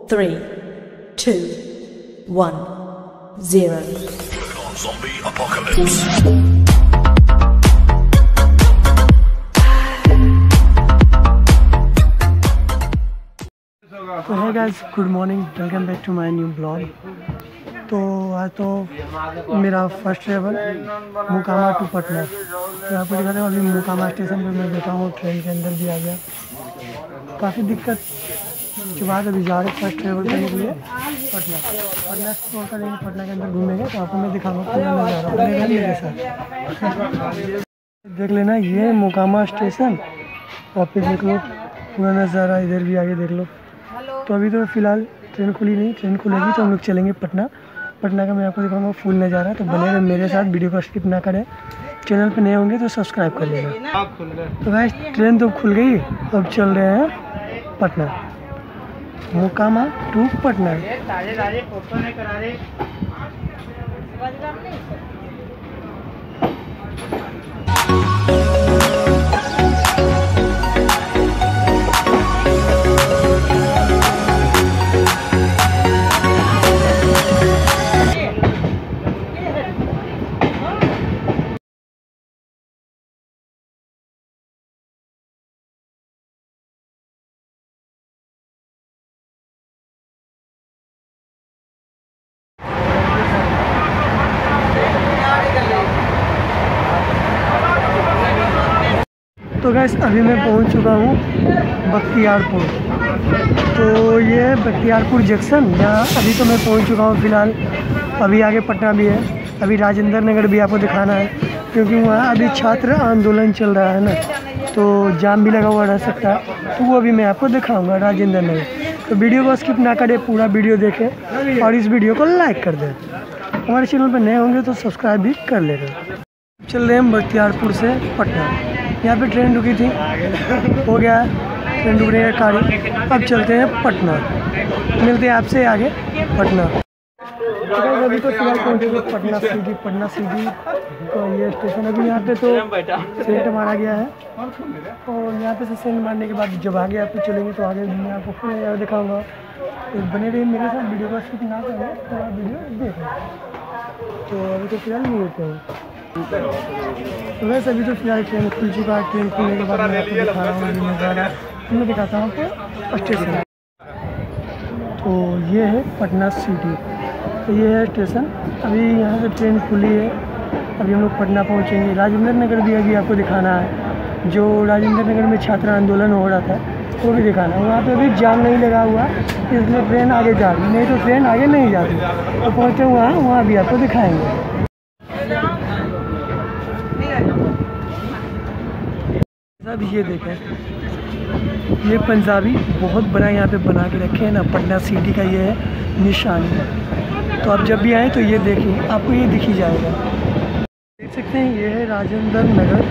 3, 2, 1, 0. Zombie apocalypse. तो है guys, good morning, welcome back to my new blog. तो आज तो मेरा first travel Mokama to Patna. तो आपको दिखाते हैं, अभी मोकामा स्टेशन पे मैं बैठा हूँ, ट्रेन के अंदर भी आ गया। काफ़ी दिक्कत के बाद अभी जा रहे फर्स्ट ट्रेवल करने के लिए पटना एक्सप्लोर करेंगे, पटना के अंदर घूमेंगे। तो आपको मैं दिखाऊंगा पूरा नज़ारा अपने घर मेरे साथ। देख लेना, ये मोकामा स्टेशन, और फिर देख लो पूरा नज़ारा, इधर भी आगे देख लो। तो अभी तो फ़िलहाल ट्रेन खुली नहीं, ट्रेन खुलेगी तो हम लोग चलेंगे पटना का मैं आपको दिखाऊंगा फुल नज़ारा। तो बने रहे मेरे साथ, वीडियो को स्किप ना करें। चैनल पे नए होंगे तो सब्सक्राइब कर लेना। तो भाई ट्रेन तो खुल गई, अब चल रहे हैं पटना, मोकामा टू पटना। तो गैस अभी मैं पहुंच चुका हूं बख्तियारपुर। तो ये है बख्तियारपुर जंक्शन, जहाँ अभी तो मैं पहुंच चुका हूं फ़िलहाल। अभी आगे पटना भी है, अभी राजेंद्र नगर भी आपको दिखाना है, क्योंकि वहाँ अभी छात्र आंदोलन चल रहा है ना, तो जाम भी लगा हुआ रह सकता है। तो वो अभी मैं आपको दिखाऊँगा राजेंद्र नगर। तो वीडियो को स्किप ना करें, पूरा वीडियो देखें और इस वीडियो को लाइक कर दें। हमारे चैनल पर नए होंगे तो सब्सक्राइब भी कर लेना। चल रहे हैं बख्तियारपुर से पटना। यहाँ पे ट्रेन रुकी थी, हो गया ट्रेन रुकने का कार्य। अब चलते हैं पटना, मिलते हैं आपसे आगे पटना। तो अभी तो फिलहाल पहुँचे पटना सिटी। तो ये स्टेशन अभी यहाँ पे तो सेंट मारा गया है, और यहाँ पे से सेंट मारने के बाद जब आगे आप चलेंगे तो आगे मैं आपको फिर दिखाऊँगा। तो बने रहिए मेरे साथ, वीडियो को स्किप ना करें, पूरा वीडियो देखें। तो अभी तो फिलहाल नहीं होते हैं। तो वैसे अभी तो फिलहाल ट्रेन खुल चुका है। ट्रेन खुलने के बाद मैं आपको दिखा रहा हूँ नज़ारा, मैं दिखाता हूँ आपको स्टेशन। तो ये है पटना सिटी, तो ये है स्टेशन। अभी यहाँ से ट्रेन खुली है, अभी हम लोग पटना पहुँचेंगे। राजेंद्र नगर भी अभी आपको दिखाना है, जो राजेंद्र नगर में छात्र आंदोलन हो रहा था वो भी दिखाना है। वहाँ पे अभी जाम नहीं लगा हुआ, इसलिए ट्रेन आगे जा रही, नहीं तो ट्रेन आगे नहीं जाती। तो पहुँचे वहाँ भी आपको दिखाएँगे। अब ये देखें, ये पंजाबी बहुत बड़ा यहाँ पे बना के रखे हैं ना, पटना सिटी का ये है निशानी। तो आप जब भी आएँ तो ये देखिए, आपको ये दिख ही जाएगा। देख सकते हैं, ये है राजेंद्र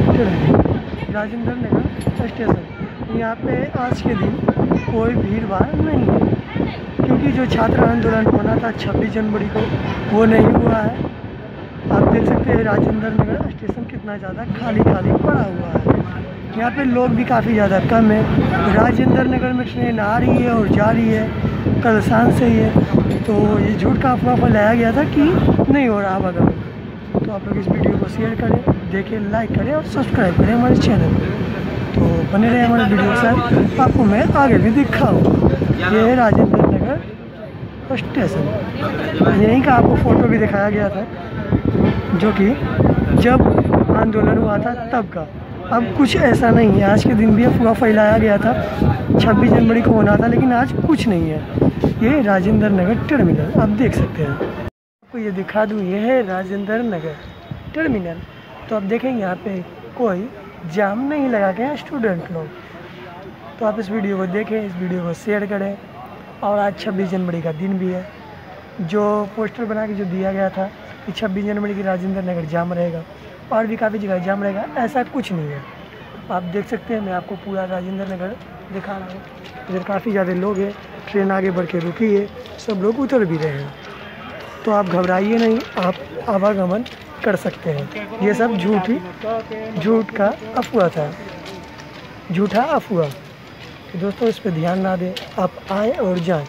नगर स्टेशन। यहाँ पे आज के दिन कोई भीड़ भाड़ नहीं है, क्योंकि जो छात्र आंदोलन होना था 26 जनवरी को, वो नहीं हुआ है। आप देख सकते हैं राजेंद्र नगर स्टेशन कितना ज़्यादा खाली पड़ा हुआ है। यहाँ पे लोग भी काफ़ी ज़्यादा कम है। राजेंद्र नगर में ट्रेन आ रही है और जा रही है, कल शाम से ही है। तो ये झूठ का अफवाह फैलाया गया था कि नहीं हो रहा आवागमन। तो आप लोग इस वीडियो को शेयर करें, देखें, लाइक करें और सब्सक्राइब करें हमारे चैनल को। तो बने रहे हमारे वीडियो के साथ, आपको मैं आगे भी दिखाऊँ। ये है राजेंद्र नगर स्टेशन, यहीं का आपको फ़ोटो भी दिखाया गया था, जो कि जब आंदोलन हुआ था तब का। अब कुछ ऐसा नहीं है, आज के दिन भी अफवाह फैलाया गया था 26 जनवरी को होना था, लेकिन आज कुछ नहीं है। ये राजेंद्र नगर टर्मिनल आप देख सकते हैं। आपको ये दिखा दूँ, ये है राजेंद्र नगर टर्मिनल। तो आप देखेंगे यहाँ पे कोई जाम नहीं लगा के हैं स्टूडेंट लोग। तो आप इस वीडियो को देखें, इस वीडियो को शेयर करें। और आज 26 जनवरी का दिन भी है, जो पोस्टर बना के जो दिया गया था कि 26 जनवरी की राजेंद्र नगर जाम रहेगा, और भी काफ़ी जगह जाम रहेगा, ऐसा कुछ नहीं है। आप देख सकते हैं, मैं आपको पूरा राजेंद्र नगर दिखा रहा हूँ। इधर काफ़ी ज़्यादा लोग हैं, ट्रेन आगे बढ़ के रुकी है, सब लोग उतर भी रहे हैं। तो आप घबराइए नहीं, आप आवागमन कर सकते हैं। ये सब झूठ का अफवाह था, झूठा अफवाह। तो दोस्तों इस पर ध्यान ना दें, आप आएँ और जाएँ।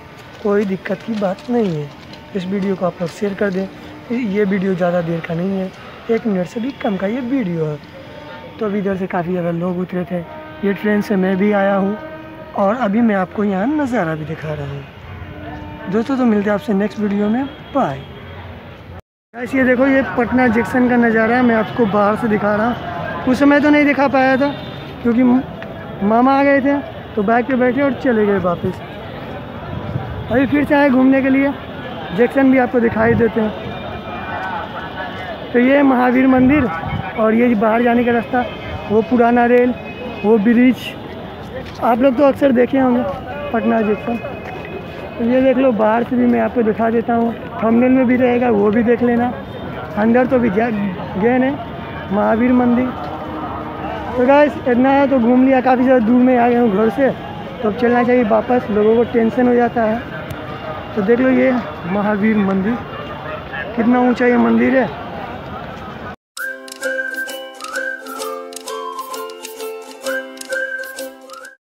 कोई दिक्कत की बात नहीं है। इस वीडियो को आप लोग शेयर कर दें। ये वीडियो ज़्यादा देर का नहीं है, 1 मिनट से भी कम का ये वीडियो है। तो अभी इधर से काफ़ी ज़्यादा लोग उतरे थे, ये ट्रेन से मैं भी आया हूँ और अभी मैं आपको यहाँ नज़ारा भी दिखा रहा हूँ। दोस्तों तो मिलते हैं आपसे नेक्स्ट वीडियो में, बाय। गाइस ये देखो, ये पटना जंक्शन का नज़ारा है, मैं आपको बाहर से दिखा रहा हूँ। उस समय तो नहीं दिखा पाया था क्योंकि मामा आ गए थे, तो बाइक पे बैठे और चले गए वापस। अभी फिर से आए घूमने के लिए, जंक्शन भी आपको दिखाई देते हैं। तो ये महावीर मंदिर और ये बाहर जाने का रास्ता, वो पुराना रेल, वो ब्रिज आप लोग तो अक्सर देखे होंगे पटना जंक्शन। तो ये देख लो, बाहर से भी मैं आपको दिखा देता हूँ, थंबनेल में भी रहेगा, वो भी देख लेना। अंदर तो भी गए नहीं, महावीर मंदिर। तो गाइस इतना है, तो घूम लिया, काफ़ी ज़्यादा दूर में आ गया हूँ घर से, तो अब चलना चाहिए वापस, लोगों को टेंशन हो जाता है। तो देख लो, ये महावीर मंदिर, कितना ऊंचा ये मंदिर है।